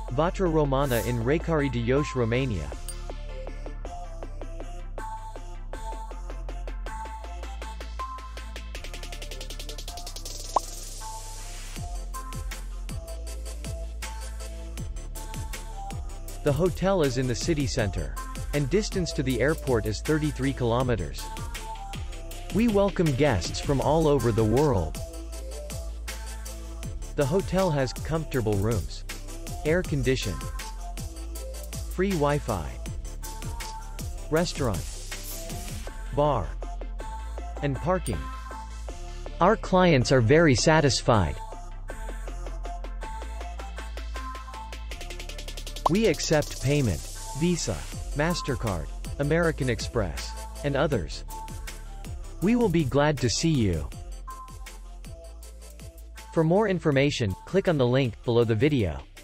Vatra Romana in Racarii de Jos, Romania. The hotel is in the city center, and distance to the airport is 33 kilometers. We welcome guests from all over the world. The hotel has comfortable rooms, air conditioned, free Wi-Fi, restaurant, bar, and parking. Our clients are very satisfied. We accept payment, Visa, MasterCard, American Express, and others. We will be glad to see you. For more information, click on the link below the video.